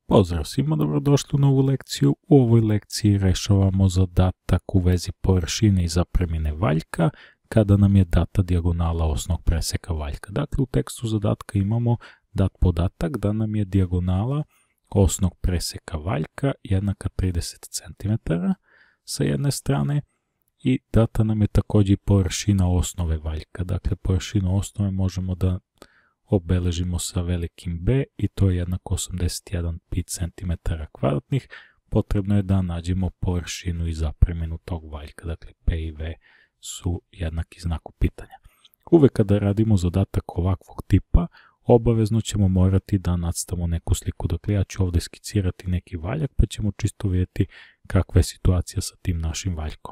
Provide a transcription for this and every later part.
Pozdrav svima, dobrodošli u novu lekciju. U ovoj lekciji rešavamo zadatak u vezi površine i zapremine valjka kada nam je data dijagonala osnovnog preseka valjka. Dakle, u tekstu zadatka imamo dat podatak da nam je dijagonala osnovnog preseka valjka jednaka 30 cm sa jedne strane i data nam je također površina osnove valjka. Dakle, površinu osnove možemo da obeležimo sa velikim B i to je jednako 81 pi cm kvadratnih. Potrebno je da nađemo površinu i zapreminu tog valjka. Dakle, P i V su jednaki znaku pitanja. Uvek kada radimo zadatak ovakvog tipa, obavezno ćemo morati da nacrtamo neku sliku. Dakle, ja ću ovdje skicirati neki valjak pa ćemo čisto vidjeti kakva je situacija sa tim našim valjkom.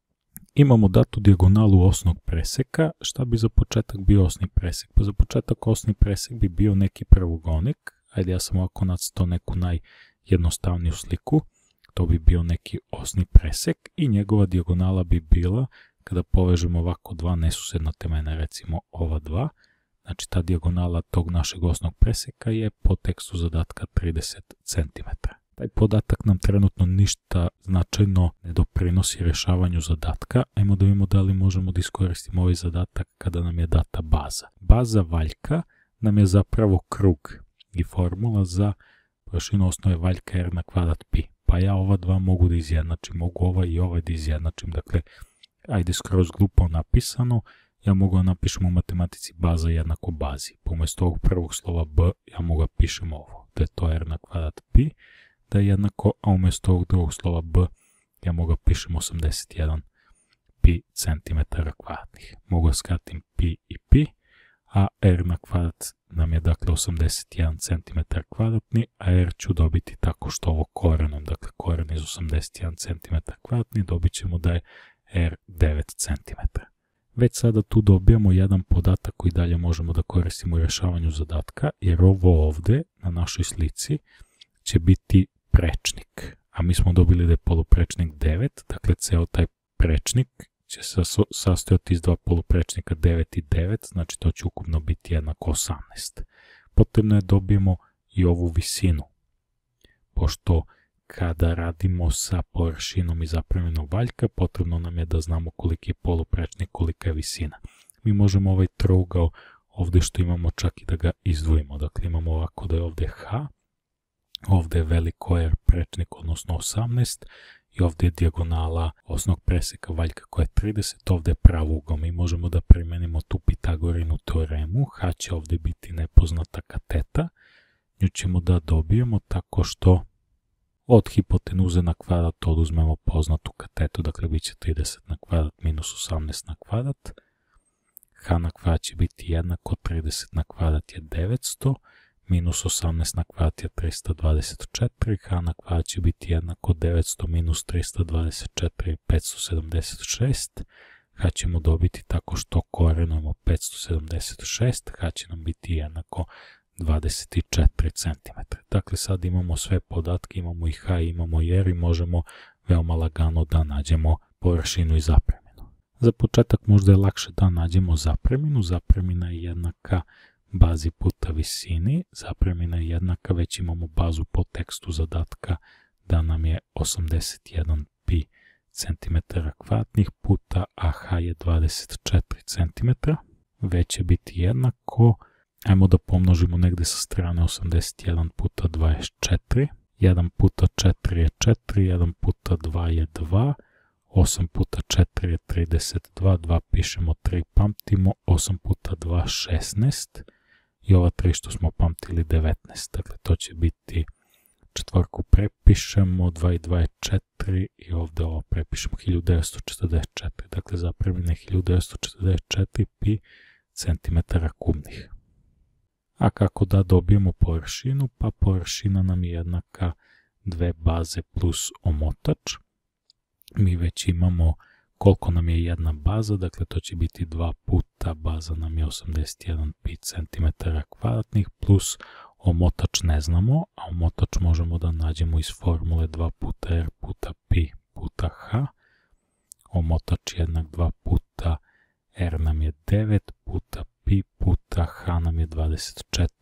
Imamo datu dijagonalu osnovnog preseka. Šta bi za početak bio osni presek? Pa za početak osni presek bi bio neki pravogonik. Ajde, ja sam ovako nacrtao neku najjednostavniju sliku. To bi bio neki osni presek i njegova dijagonala bi bila, kada povežemo ovako dva nesusedna temena, recimo ova dva, znači ta dijagonala tog našeg osnovnog preseka je po tekstu zadatka 30 cm. Taj podatak nam trenutno ništa značajno ne doprinosi rešavanju zadatka. Ajmo da vidimo da li možemo da iskoristimo ovaj zadatak kada nam je data baza. Baza valjka nam je zapravo krug i formula za površinu osnove valjka r na kvadrat pi. Pa ja ova dva mogu da izjednačim, mogu ovaj i ovaj da izjednačim. Dakle, ajde skroz glupo napisano, ja mogu da napišem u matematici baza jednako bazi. Umjesto ovog prvog slova b, ja mogu da pišem ovo, da je to r na kvadrat pi, da je jednako, a umjesto ovog drugog slova b, ja mogu da pišem 81 pi centimetara kvadratnih. Mogu da skratim pi i pi, a r na kvadrat nam je dakle 81 cm kvadratni, a r ću dobiti tako što ovo korenom, dakle koren iz 81 cm kvadratni, dobit ćemo da je r 9 cm. Već sada tu dobijamo jedan podatak koji dalje možemo da koristimo u rešavanju zadatka, jer ovo ovde na našoj slici će biti prečnik, a mi smo dobili da je poluprečnik 9, dakle ceo taj prečnik će se sastojati iz dva poluprečnika 9 i 9, znači to će ukupno biti jednako 18. Potrebno je da dobijemo i ovu visinu, pošto kada radimo sa površinom i zapremninom valjka, potrebno nam je da znamo koliki je poluprečnik, kolika je visina. Mi možemo ovaj trougao ovdje što imamo čak i da ga izdvojimo, dakle imamo ovako da je ovdje H, ovdje je veliko R prečnik, odnosno 18, i ovdje je dijagonala osnovnog preseka valjka koja je 30, ovdje je pravougo. Mi možemo da primenimo tu Pitagorinu teoremu, H će ovdje biti nepoznata kateta, nju ćemo da dobijemo tako što od hipotenuze na kvadrat oduzmemo poznatu katetu, dakle bit će 30 na kvadrat minus 18 na kvadrat, H na kvadrat će biti jednako 30 na kvadrat je 900, minus 18 na kvadrat je 324, H na kvadrat će biti jednako 900 minus 324 je 576, H ćemo dobiti tako što korenujemo 576, H će nam biti jednako 24 cm. Dakle, sad imamo sve podatke, imamo i H, imamo i R i možemo veoma lagano da nađemo površinu i zapreminu. Za početak možda je lakše da nađemo zapreminu. Zapremina je jednaka bazi puta visini. Zapremina je jednaka, već imamo bazu po tekstu zadatka da nam je 81 pi cm kvadratnih puta AH je 24 cm. Već će biti jednako, ajmo da pomnožimo negde sa strane 81 puta 24, 1 puta 4 je 4, 1 puta 2 je 2, 8 puta 4 je 32, 2 pišemo, 3 pamtimo, 8 puta 2 16 i ova 3 što smo pamtili 19, dakle to će biti, četvorku prepišemo, 2 i 2 je 4 i ovdje ovo prepišemo 1944, dakle zapremine 1944 pi centimetara kubnih. A kako da dobijemo površinu? Pa površina nam je jednaka dve baze plus omotač. Mi već imamo koliko nam je jedna baza, dakle to će biti 2 puta, baza nam je 81 pi cm kvadratnih plus omotač ne znamo, a omotač možemo da nađemo iz formule 2 puta R puta pi puta H. Omotač jednak 2 puta R nam je 9 puta pi puta H nam je 24,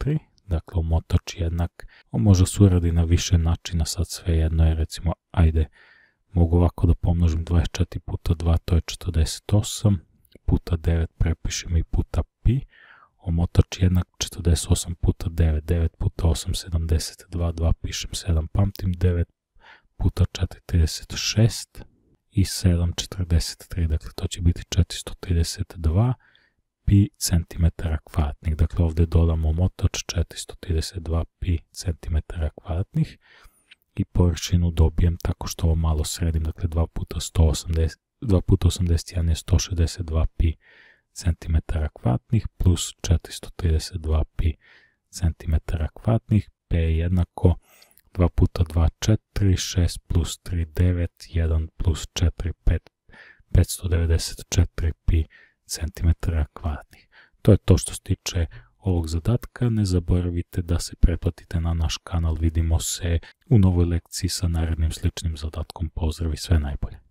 dakle omotač jednak, on može se uradi na više načina, sad sve jedno je, recimo, ajde, mogu ovako da pomnožim 24 puta 2, to je 48, puta 9 prepišem i puta pi, omotač jednak 48 puta 9, 9 puta 8, 72, 2 pišem 7, pamtim, 9 puta 4, 36 i 7, 43, dakle to će biti 432 pi centimetara kvadratnih, dakle ovdje dodamo omotač 432 pi centimetara kvadratnih i površinu dobijem tako što ovo malo sredim, dakle 2 puta 81 je 162 pi centimetara kvadratnih plus 432 pi centimetara kvadratnih, p je jednako 2 puta 2, 4, 6 plus 3, 9, 1 plus 4, 5, 594 pi centimetara kvadratnih. To je to što se tiče ovog zadatka. Ne zaboravite da se pretplatite na naš kanal. Vidimo se u novoj lekciji sa narednim sličnim zadatkom. Pozdrav i sve najbolje.